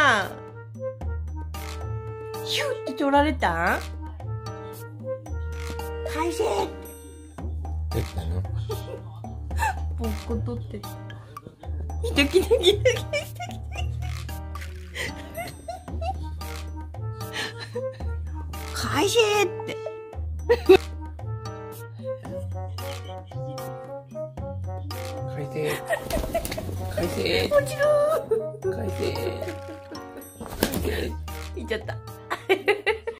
ゃん。ヒューって取られたん？返せーって。 どうしたの？ ぼっこ取ってた。来た来た来た来た来た。返せーって。 返せ。返せ。 もちろん。 返せ。返せ。 いっちゃった。